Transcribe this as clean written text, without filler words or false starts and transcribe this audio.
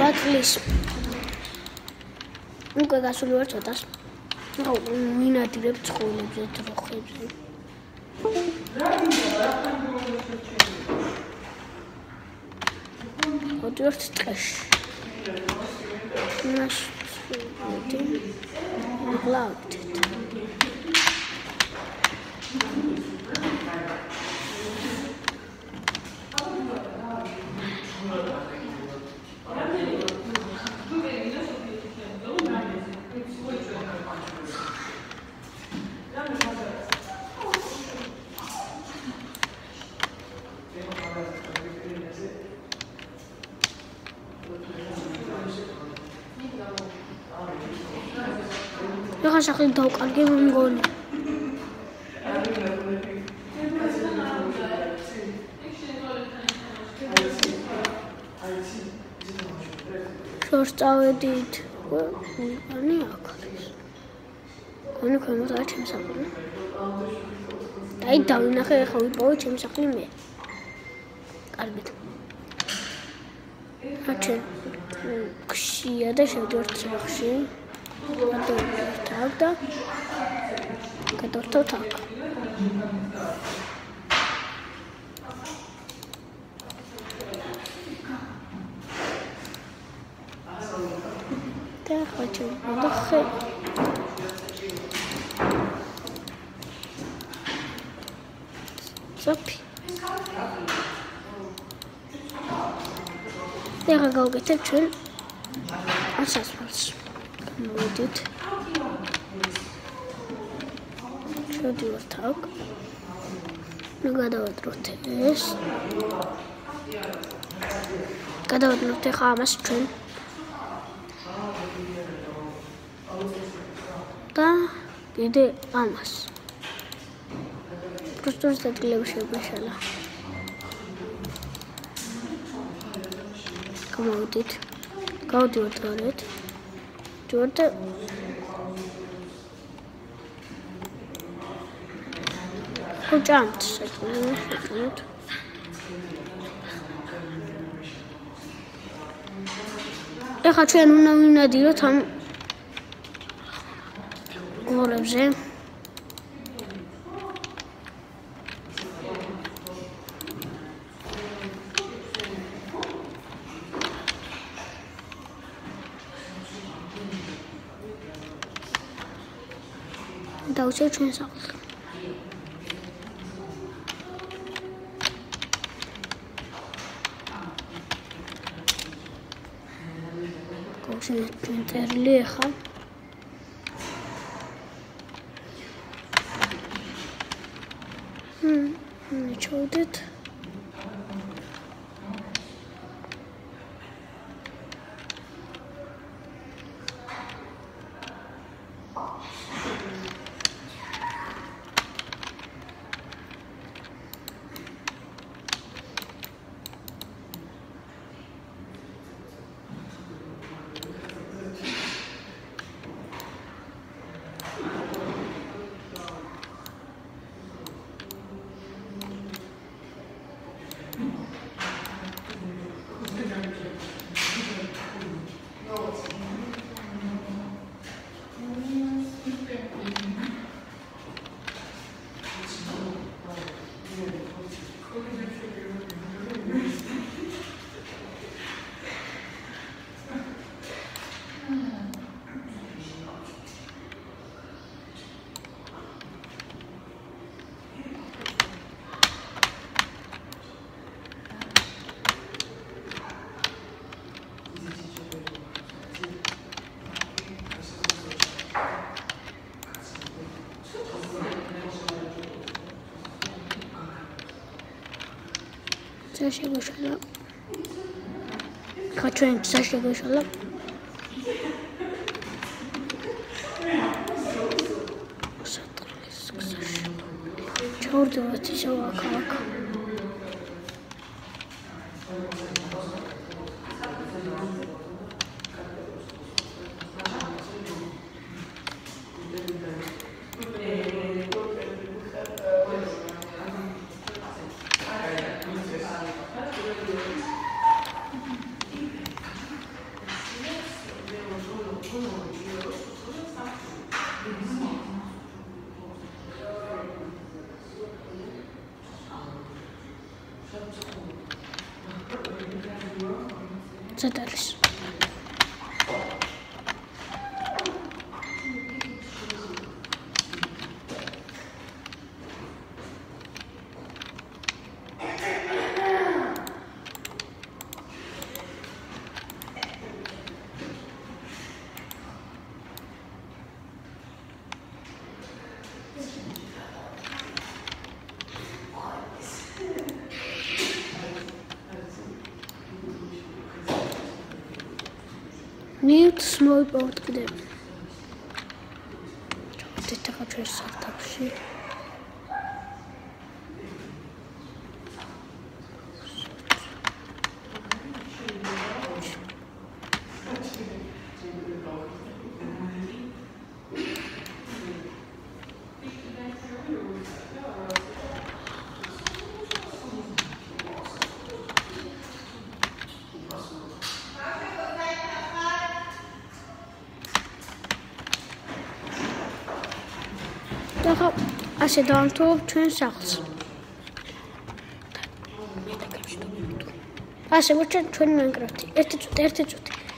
დაწლის. უკვე გასული ვარ ცოტას. მინადირებ ცხოველებზე, დროხებზე. მოდივართ ტყეში. Ეხლა სახელი დავკარგე მომგონი. შორს წავედით. ani აქ არის. გონი ქვემოთ არის ჩემი სახლი. აი დავინახე ეხლა ვიპოვე ჩემი სახლი მე. კარგით. აჩენ ხშია და შევდივართ სახლში. Тогда который так. Да, хочу отдохнуть. Сопи. Я гагал чун. Асасмалс. Модит. შევდივართ აქ. ნუ გადავადროთ ეს. გადავადროთ ახლა ამას ჩვენ. და კიდე ამას. просто ადგილები შეგვეშალა. გამოვიდით. გავდივართ გარეთ. ჯორდა Who jumped? ეხლა ჩვენ უნდა ვინადიროთ ამ გოლებზე. დავუშვათ ჩვენ სახლს. Интерли ეხა ჩავდეთ Saşa kaçıyorum saşa koşalım. Çordu ateşe bak. სად არის? Mute small boat clip. Çabuk kaçıyor sartapşı. Daha ასე დავამთავრებ ჩვენ სახლს. ასე მოჩვენ ჩვენი Minecraft-ი. ერთი წუთი.